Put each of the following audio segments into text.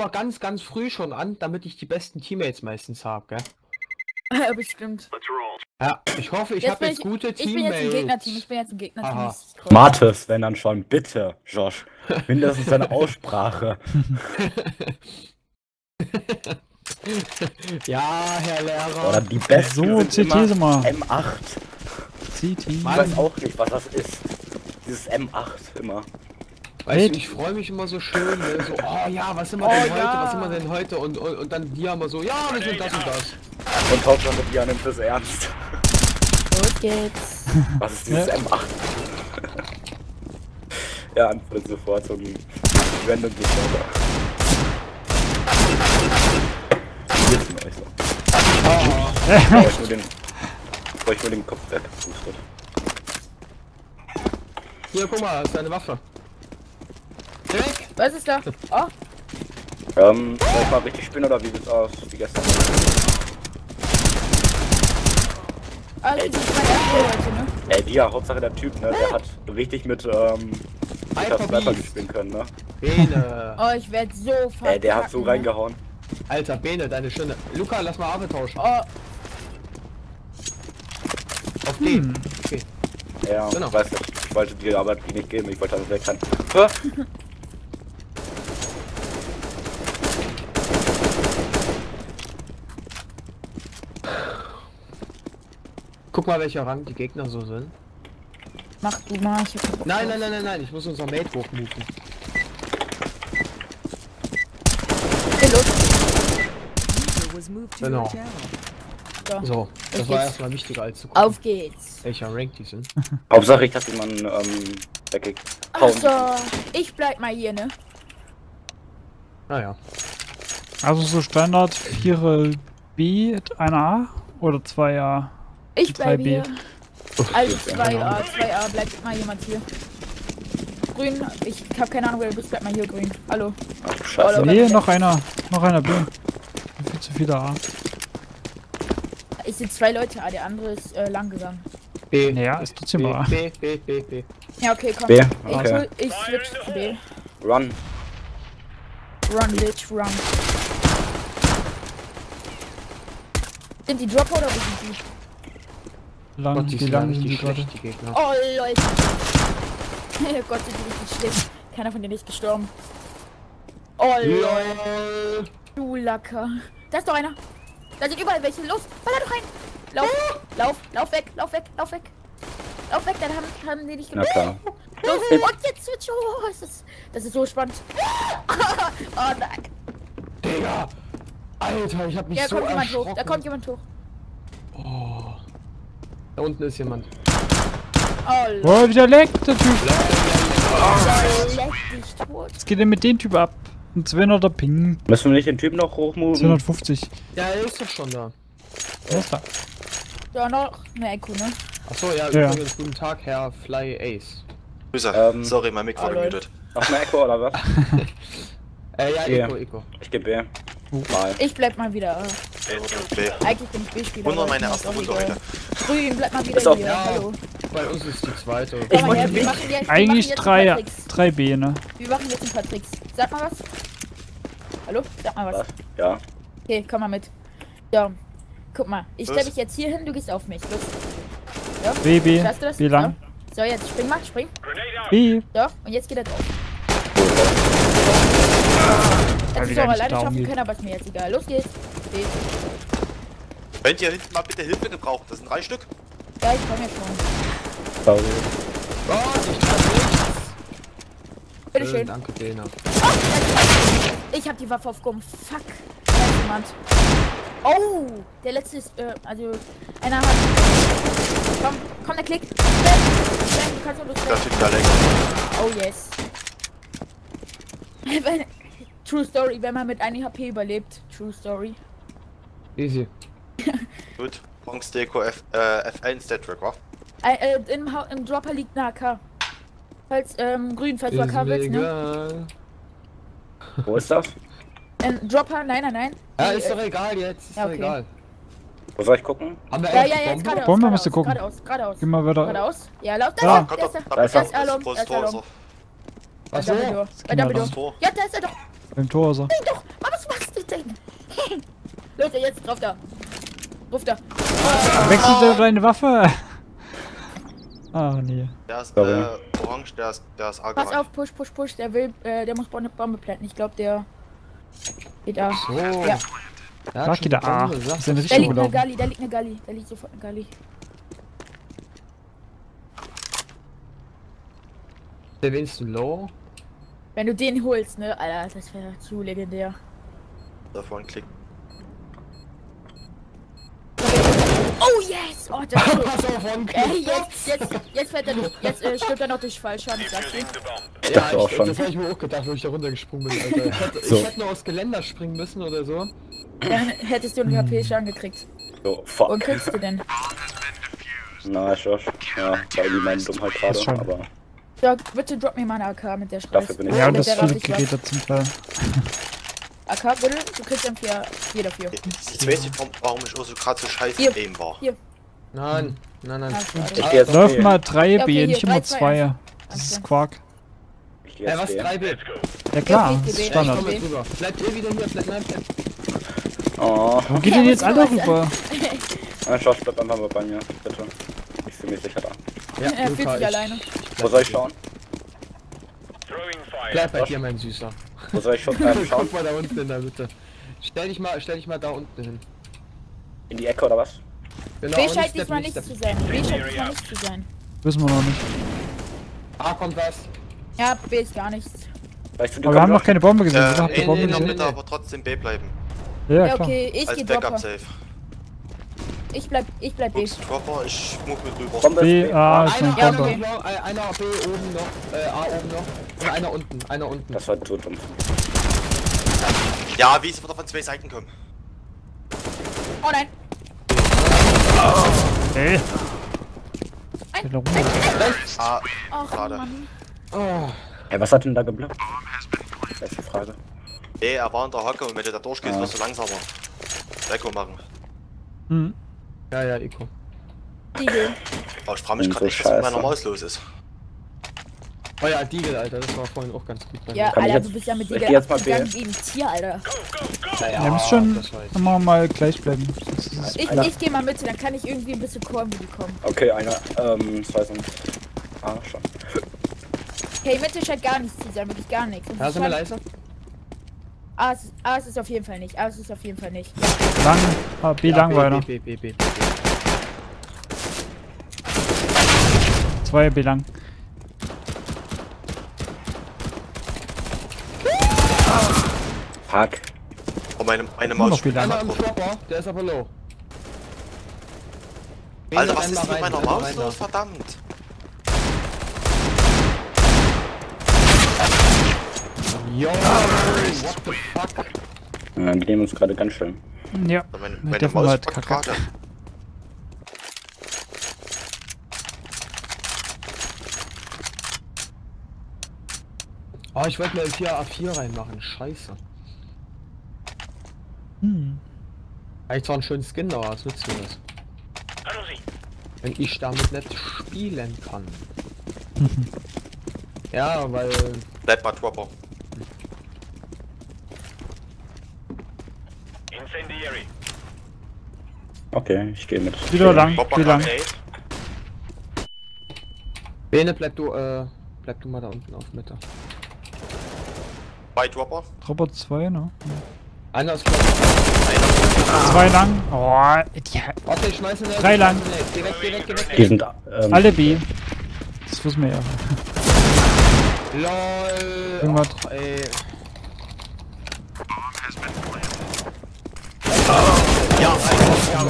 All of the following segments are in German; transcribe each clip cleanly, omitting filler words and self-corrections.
immer ganz, ganz früh schon an, damit ich die besten Teammates meistens habe, gell? Ja, bestimmt. Ja, ich hoffe, ich habe jetzt gute Ich bin Teammates. jetzt ein Gegnerteam, ich bin jetzt ein Gegnerteam. Aha. Das ist cool. Mathis, wenn dann schon, bitte, Josh. Mindestens deine Aussprache. Ja, Herr Lehrer. Oder die besten So, sind CT immer sind wir. M8. CT. Ich weiß auch nicht, was das ist. Dieses M8 immer. Weißt du, ich freue mich immer so schön, ne? So, oh ja, was sind wir denn heute, ja. was sind wir denn heute? Und dann die haben wir so, ja, wir sind das und das. Und Hauptsache, die nimmt es ernst. Los geht's. Was ist dieses M8? Ja, antwortet sofort so ein random Disorder. Hier sind euch so. Brauche ich nur den Kopf weg. Hier, guck mal, das ist eine Waffe. Geh weg! Was ist da? Oh, Soll ich mal richtig spielen oder wie sieht's aus? Wie gestern? also das ist mein erster heute, ne? Ey, Dia, Hauptsache der Typ, ne? Der hat richtig mit Sniper gespielt können, ne? Bene. Oh, ich werd so verkacken. Ey, der hat so reingehauen. Alter, Bene, deine schöne. Luca, lass mal Arbeit tauschen. Oh, Auf den. Okay. Ja, Genau. ich weiß nicht. Ich wollte dir aber die nicht geben, ich wollte alles wegrennen. Guck mal, welcher Rang die Gegner so sind. mach du mal. Ich hab keinen Bock Nein, drauf. nein, ich muss unser Mate hochmuten. Geh los. Genau. So. So, das Auf war geht's. erstmal wichtiger als zu gucken, Auf geht's. welcher Rank die sind. Hauptsache, ich hab jemanden weggehauen. Ach so, ich bleib mal hier, ne? Naja. Also so Standard 4 B, 1A oder 2A? Ich bleib 3B. hier. Also Keine 2A, 2A, bleibt mal jemand hier. Grün, ich hab keine Ahnung, wer du bist, bleib mal hier, grün. Hallo. Ach, scheiße. Oder- Nee, noch einer B. Viel zu viele A. Ich sind 2 Leute, der andere ist lang gegangen. B. Naja, ist trotzdem B, A. B, B, B, B. Ja, okay, komm. B, Ich, okay. ich switch zu B. Run. Run, bitch, run. Sind die Dropper oder wo sind die? Lang, Gott, die wie sind ja lang sind die richtig gerade? schlecht, die Gegner. Oh, Leute. Gott, sind die richtig schlecht. Keiner von denen ist gestorben. Oh, Leute. LOL. Du Lacker. Da ist doch einer. Da sind überall welche. Los, baller doch rein. Lauf, lauf weg, lauf weg, lauf weg. Lauf weg, dann haben die dich Na klar. Los, und jetzt switch. Oh, das ist so spannend. Oh nein. Digga! Alter, ich hab mich Ja, so kommt jemand hoch. erschrocken. Da kommt jemand hoch. Oh. Da unten ist jemand. Oh, Leute. Oh, wieder leckt der Typ. Leck dich tot. Was geht denn mit dem Typ ab? Ein 200er Ping. Müssen wir nicht den Typen noch hochmoven? 250. Ja, er ist doch schon da. Wer ist da? Ja, noch eine Echo, ne? Achso, ja, Ja. übrigens, guten Tag, Herr Fly Ace. Grüße. Sorry, mein Mic war gemutet. Noch eine Echo oder was? Ja, Ja. Eco. Ich gebe B. Mal. Ich bleib mal wieder. B. Eigentlich bin ich B-Spieler. Wunder aber meine ist mir erste auch Runde egal. heute. Grün, bleib mal wieder Ist auch- hier. Ja. Hallo. Bei uns ist die zweite. Komm mal wollte her, wir nicht. machen jetzt- wir Eigentlich machen jetzt ein paar Tricks. 3B, ne? Wir machen jetzt ein paar Tricks. Sag mal was. Hallo? Sag mal was. Was? Ja. Okay, komm mal mit. So. Guck mal. Ich stell Was? dich jetzt hier hin, du gehst auf mich. Los. So. B, Schaffst du das? wie lang? So, jetzt spring mal, spring. B. So, und jetzt geht er drauf. Weil Hättest die du auch gar nicht alleine down schaffen geht. können, aber ist mir jetzt egal. Los geht's. Okay. Könnt ihr hinten mal bitte Hilfe gebrauchen? Das sind 3 Stück. Ja, ich komm jetzt schon. Sorry. Gott, ich kann nichts. Bitteschön. Danke, Dena. Ich hab die Waffe auf Gumm. Fuck. Da ist jemand. Oh, der letzte ist, also, einer hat. Komm, der Klick. Bam, du kannst nur Der los. Typ da länger. Oh yes. True Story, wenn man mit 1 HP überlebt. True Story. Easy. Gut. Bronx Deko F1 Dead Track, wa? Im Dropper liegt eine AK. Falls, grün, falls du Ist AK mir willst, ne? egal. Wo ist das? Dropper, nein. Ja, Die, ist doch egal jetzt. Ist ja, doch okay. egal. Wo soll ich gucken? Haben wir Ja, eigentlich jetzt Bombe? geradeaus. Bombe musst du gucken. Geradeaus. Geh mal weiter. Geradeaus. Ja, lauf Ja. da. Kommt Der doch. ist da. Da ist Der er. ist Alum. Großes Der ist Tor ist Alum. doch. Was Bei Dumbledore. so? Bei Genau Dumbledore. das Tor. Ja, da ist er doch. Beim Tor ist er. Doch, was machst du denn? Leute, jetzt drauf da. Drauf da. Wechselt er deine Waffe? Ah, nee. Der ist Sorry. orange, der ist Pass allgemein. auf, push. Der will, der muss eine Bombe planten. Ich glaube, der geht da. So. Ja. Sag geht der A. Ist in die Da Richtung liegt eine gelaufen. Galli, da liegt eine Galli. Da liegt sofort eine Galli. Der wenigstens low. Wenn du den holst, ne? Alter, das wäre zu legendär. Davor ein Klick. Oh yes! Oh, das ist so. Pass auf, One Jetzt fällt er durch. Jetzt stirbt er noch durch Fallschaden, ich sag's dir. Ich dachte auch schon. Das habe ich mir auch gedacht, wo ich da runtergesprungen bin, Alter. Ich hätte nur aus Geländer springen müssen oder so. Dann hättest du einen HP-Schaden gekriegt. So, fuck. Und kriegst du denn? Na, Josh. Ja, weil die meine Dummheit gerade, schon. aber Ja, bitte drop mir mal eine AK mit der Schreis. Dafür bin ich- Ja, und Mit das der viele raff ich was. Geräte zum Teil. AK, bitte? Du kriegst dann 4 dafür. Ich weiß nicht, warum ich auch so gerade so scheiße Hier. aim war. Nein. Ah, ich schade. gehe jetzt Läuft B. mal 3 Ja, okay, B, hier, nicht immer 3, 2, 2. 1. Das ist Danke. Quark. Ich gehe jetzt was? B. 3B. Ja klar, Ja, das ist okay, Ich Standard. komme jetzt rüber. Bleibt ihr wieder hier? Bleibt Oh, Wo geht denn jetzt alle rüber? na, Josh, bleib einfach mal bei mir, bitte. Ich fühle mich sicher da. Ja, Er fühlt sich alleine. Wo soll ich schauen? Bleib bei dir, mein Süßer. Wo soll ich schauen? Guck mal da unten in der Mitte. Stell dich mal da unten hin. In die Ecke oder was? Genau, B nicht scheint Step, diesmal nicht nicht Step. zu sein. B scheint diesmal nicht zu sein. Wissen wir noch nicht. A kommt was. Ja, B ist gar nichts. Weißt du, du Aber wir haben noch kommst keine Bombe gesehen. Wieso habt ihr In Bombe der gesehen? Mitte, aber trotzdem B bleiben. Ja, Ja, klar. okay, ich Als geh Backup Dropper. safe. Ich bleib B. Ups, Dropper, ich move mit rüber. Bombe B, ist B. A ist Einer, eine Ja, einer, Bombe. okay. einer B oben noch, A oben noch und einer unten. Das war so dumm. Ja, wie es wird von 2 Seiten kommen. Oh nein. Ey, Ein. der Ah, Ach, Schade. Mann. Oh, Hey, was hat denn da geblockt? Das ist die Frage. nee, er war in der Hocke und wenn du da durchgehst, wirst du langsamer. Echo machen. Hm. ja, Ico. Diegel. Aber ich frage mich Bin gerade so nicht, was mit meiner scheiße. Maus los ist. Oh ja, Deagle, Alter, das war vorhin auch ganz gut. bei Ja, mir. Kann ich Alter, jetzt- du bist ja mit ich Diegel geh jetzt mal abgegangen B. wie ein Tier, Alter. Wir müssen schon das weiß ich. immer mal gleich bleiben. Das ist Ich geh mal mit, dann kann ich irgendwie ein bisschen callen, wo die kommen. Okay, einer, zwei sind. Ah, schon. Okay, Mitte scheint gar nichts zu sein, wirklich gar nichts. Und Ja, es sind wir scheint- leise? A ist es auf jeden Fall nicht. A ist es auf jeden Fall nicht. lang. Ah, B lang B, weiter. B. 2 B lang. Fuck. Oh, meine Nur Maus noch B spielt lang. Einer einfach im rum. Dropper, der ist aber low. Alter, was Renn ist mal mit rein, meiner renn mal Maus rein los? da. Verdammt. Yo, what the fuck? Ja, die nehmen uns gerade ganz schön. Ja. Meine der Maus halt packt kacke. gerade. Oh, ich wollte mir ein 4A4 reinmachen, scheiße. Hm. Eigentlich zwar ein schönes Skin, aber was nützt mir das? Wenn ich damit nicht spielen kann. Ja, weil... Bleib mal Dropper. Okay, ich gehe mit. Wieder lang, Dropper B lang. ey. Bene, bleib du mal da unten auf Mitte. Bei Dropper. Dropper 2, ne? Einer ist klar. 2 lang. Oh, die, Warte, ich schmeiße eine... 3 lang. Geh weg. Die sind, Alle B. Das wissen wir ja. LOL. Irgendwas. Och, ey. Ja, Alter.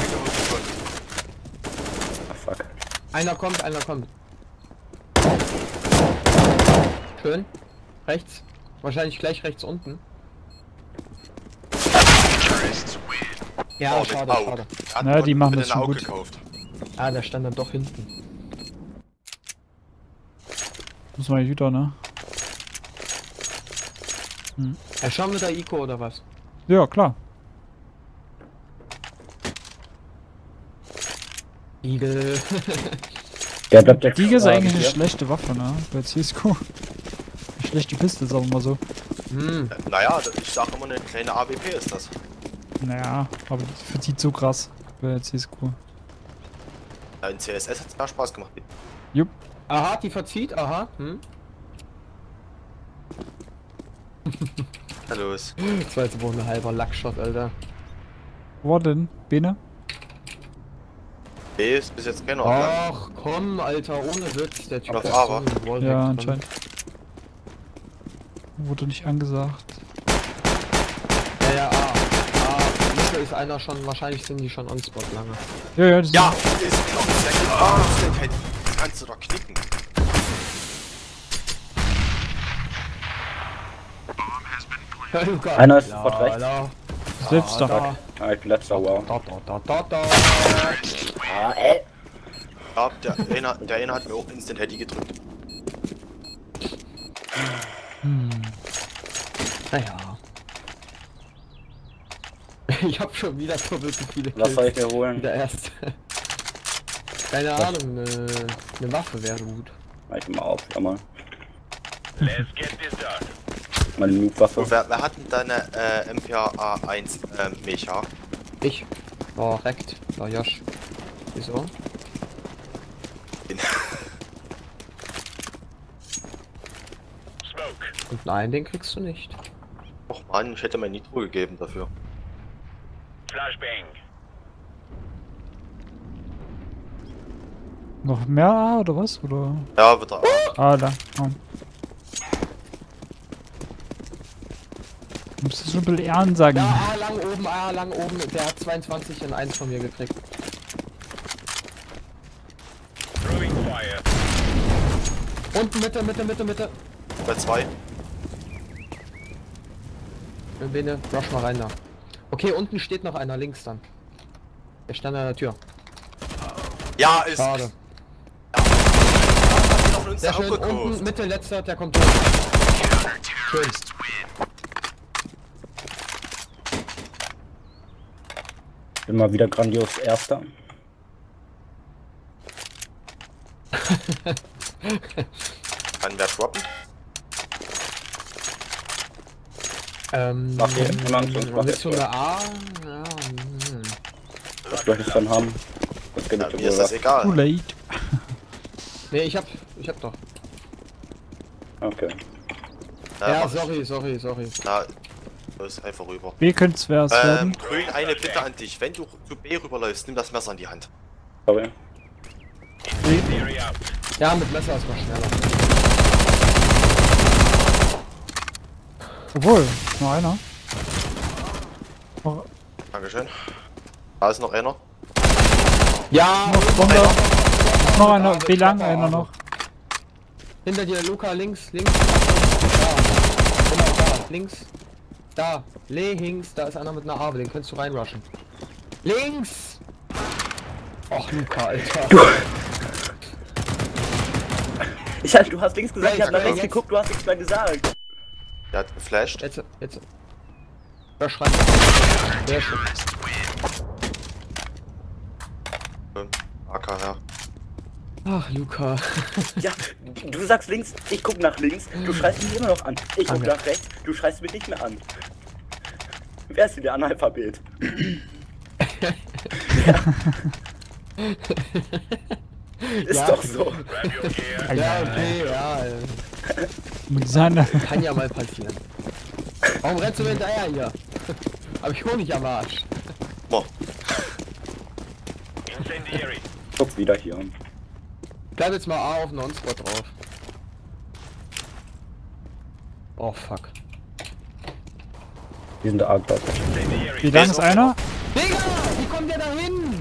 Ah, fuck. Einer kommt. Schön. Rechts. Wahrscheinlich gleich rechts unten. Ja, Oh, mit schade. Auge. Hat Na, die machen mit das den schon Auge gut. gekauft. Ah, der stand dann doch hinten. Muss man wieder, ne? Ja, schauen wir da Ico oder was? Ja, klar. Igel. Der bleibt jetzt. Die ist eigentlich eine hier. schlechte Waffe, ne? Bei CSGO. Eine schlechte Piste, sagen wir mal so. Hm. Naja, ich sag immer, eine kleine AWP ist das. Naja, aber die verzieht so krass bei CSGO. Ja, in CSS hat's mehr Spaß gemacht. Jupp. Aha, die verzieht, aha. Hm. Na los. Das war jetzt wohl ein halber Lackshot, Alter. Wo war denn? Bene? B ist bis jetzt keiner aufgegangen. Ach komm, Alter, ohne Witz. Der Typ Auf ist A, so wa? ein Wallhack Ja, dran. anscheinend. Wurde nicht angesagt. Ja, A. Mitte ist einer schon, wahrscheinlich sind die schon on spot lange. Ja, ja, das Ja, ist klar. Das kannst du doch knicken. Einer ist sofort rechts. ist letzter. Ah, ich bin letzter, wow. Ah, Ja, der eine hat mir auch Instant Heady gedrückt. Naja. Ich hab schon wieder so wirklich viele Was soll ich Kills. mir holen? Wieder erst. Keine Ahnung, eine Waffe wäre gut. Ich mal auf, ja mal. Meine Noob-Waffe. Und wer hat denn deine MPA-1 Mecha? Ich. Korrekt. Ja, Josh. Wieso? Und nein, den kriegst du nicht. Och man, ich hätte mir Nitro gegeben dafür. Noch mehr A oder was? Oder? Ja, wird er. Ah, da. Oh. Du musst es schon ein bisschen ehren sagen. Ja, A lang oben. Der hat 22 in 1 von mir gekriegt. Unten Mitte. Bei 2. Bene, rush mal rein da. Okay, unten steht noch einer, links dann. Der stand an der Tür. Ja, ist. Schade. Noch uns Sehr der schön, unten, aufgekauft. Mitte, letzter, der kommt durch. Schön. Bin mal wieder grandios Erster. Kann wer droppen? Mach hier, immer am Schluss, mach willst du jetzt. eine A? Ja, Was soll ich dann haben? Das geht Ja, nicht mir ist das Too egal. late. Nee, ich hab doch. Okay. Ja, mach ich. sorry. Na, los, einfach rüber. B könnte es werden. Grün, eine Bitte an dich. Wenn du zu B rüberläufst, nimm das Messer in die Hand. Sorry. Ja, mit Messer ist mal schneller. Obwohl, nur einer. Oh, Dankeschön. Da ist noch einer. Ja, noch einer. B lang, einer noch. hinter dir, Luca, links. Da. Genau, da, links. Da, links, da ist einer mit einer Arbe, den kannst du reinrushen. Links! Och, Luca, Alter. Du hast links gesagt, ich hab nach rechts jetzt. geguckt, du hast nichts mehr gesagt. Der hat geflasht. Jetzt. Rush rein. Sehr schön. AK, ja. Ach, Luca. Ja, du sagst links, ich guck nach links, du schreist mich immer noch an. Ich guck Danke. nach rechts, du schreist mich nicht mehr an. Wer ist denn der Analphabet? Ist Ja. doch so. Ja, okay, ja. Mit seiner. Kann ja mal passieren. Warum rennst du mir hinterher hier? Hab ich Honig am Arsch. Boah. Guck wieder hier. Bleib jetzt mal A auf einen On-Spot drauf. Oh fuck. Die sind da glaub Wie lang ist einer? Digga, wie kommt der da hin?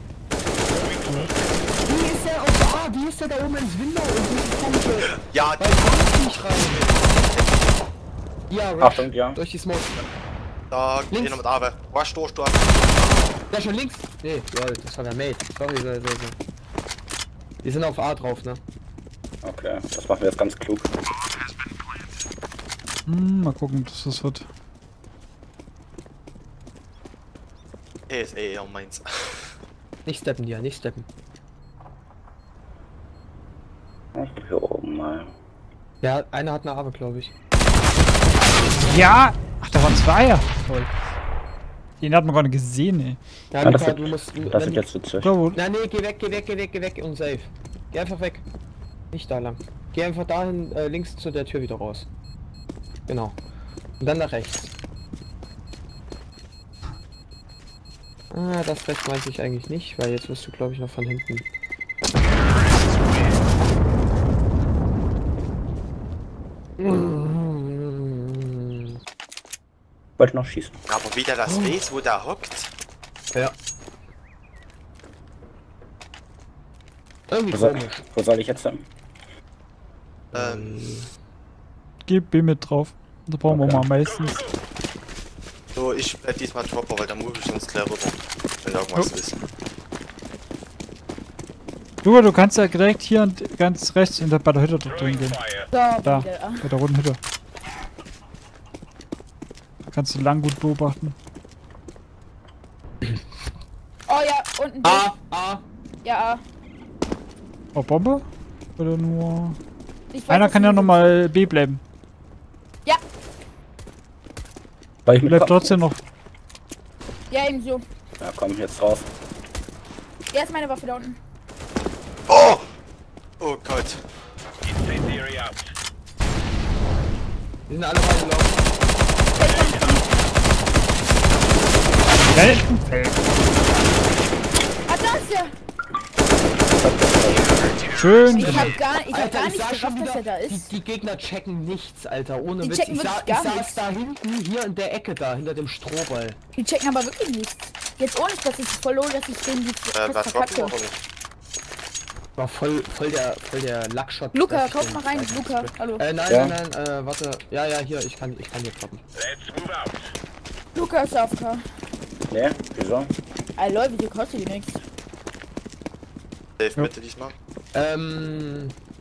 Wie ist der auf A? Wie ist der da oben ins Window und diese komische... Ja, Weil ich nicht rein. Ja, Rush. Achtung, ja. Durch die Smoke. da geht Links. einer mit Awe. Rush durch, du. Der schon links. Nee, lol, das war der Mate. Sorry. Die sind auf A drauf, ne? Okay, das machen wir jetzt ganz klug. Mal gucken, dass das wird. Hey, ist eher meins. Nicht steppen, ja, nicht steppen. Ich guck hier oben mal. Ja, einer hat eine Arme, glaube ich. Ja! Ach, da waren zwei. Toll. Den hat man gar nicht gesehen, ey. Ja, Ja, das Luca, wird- du musst... Das ist jetzt witzig. Da wo. Na nee, geh weg und safe. Geh einfach weg. Nicht da lang. Geh einfach dahin, links zu der Tür wieder raus. Genau. Und dann nach rechts. Ah, das rechts meinte ich eigentlich nicht, weil jetzt wirst du, glaube ich, noch von hinten. Wollte noch schießen. Aber wie der das weiß, wo der hockt. Ja. Irgendwie Wo soll, komisch. wo soll ich jetzt hin? Gib B mit drauf. Da brauchen wir Okay. mal meistens. So, ich bleib diesmal Dropper, weil da move ich sonst clever rüber. Wenn irgendwas ist. Luca, du kannst ja direkt hier und ganz rechts bei der Hütte dort drin gehen. So, Da, wieder. bei der roten Hütte. Da kannst du lang gut beobachten. Oh ja, unten. A. Ja, Oh, Bombe? Oder nur... ich weiß, Einer dass kann du- ja nochmal B bleiben. Ja, Soll ich mit Bleibt trotzdem noch. ja, ebenso. Ja, komm, jetzt raus. Er ist meine Waffe da unten. Oh! Oh Gott. Die sind alle reingelaufen. Ah, da ist er! Schön. Ich hab gar nicht sag schon gerafft, dass er da wieder, ist. die Gegner checken nichts, Alter. Ohne Die Witz. checken Ich, wirklich ich gar saß nichts. da hinten, hier in der Ecke da, hinter dem Strohball. Die checken aber wirklich nichts. Jetzt ohne Spaß, ich voll low, dass ich den die Was droppen verkacke. oder nicht? War voll der Luckshot. Luca, dass ich kauf den mal rein. zweiten Luca, Split- hallo. nein, Ja. nein, warte. Ja, hier, ich kann hier droppen. Luca ist AFK. Nee, wieso? Ah, Leute, wie kostet die nichts? Safe Mitte diesmal.